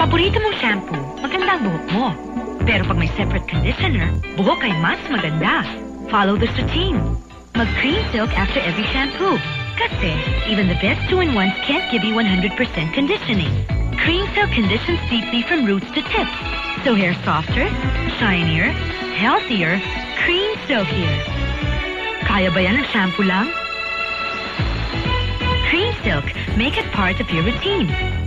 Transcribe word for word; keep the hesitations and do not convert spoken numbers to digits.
Paborito mong shampoo, maganda ang buhok mo. Pero pag may separate conditioner, buhok ay mas maganda. Follow this routine. Mag-Cream Silk after every shampoo. Kasi, even the best two-in-ones can't give you one hundred percent conditioning. Cream Silk conditions deeply from roots to tips. So hair softer, shinier, healthier, Cream Silkier. Kaya ba yan ang shampoo lang? Cream Silk, make it part of your routine.